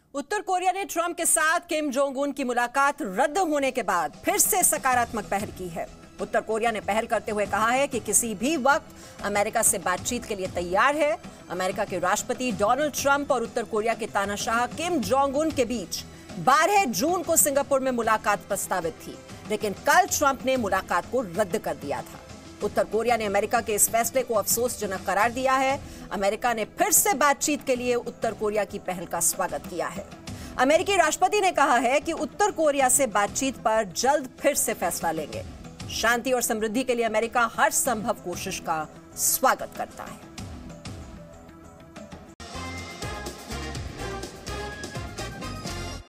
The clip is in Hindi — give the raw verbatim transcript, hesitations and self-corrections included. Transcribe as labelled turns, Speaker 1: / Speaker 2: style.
Speaker 1: उत्तर कोरिया ने ट्रंप के साथ किम जोंग उन की मुलाकात रद्द होने के बाद फिर से सकारात्मक पहल की है। उत्तर कोरिया ने पहल करते हुए कहा है कि किसी भी वक्त अमेरिका से बातचीत के लिए तैयार है। अमेरिका के राष्ट्रपति डोनाल्ड ट्रंप और उत्तर कोरिया के तानाशाह किम जोंग उन के बीच बारह जून को सिंगापुर में मुलाकात प्रस्तावित थी, लेकिन कल ट्रंप ने मुलाकात को रद्द कर दिया था। उत्तर कोरिया ने अमेरिका के इस फैसले को अफसोसजनक करार दिया है। अमेरिका ने फिर से बातचीत के लिए उत्तर कोरिया की पहल का स्वागत किया है। अमेरिकी राष्ट्रपति ने कहा है कि उत्तर कोरिया से बातचीत पर जल्द फिर से फैसला लेंगे। शांति और समृद्धि के लिए अमेरिका हर संभव कोशिश का स्वागत करता है।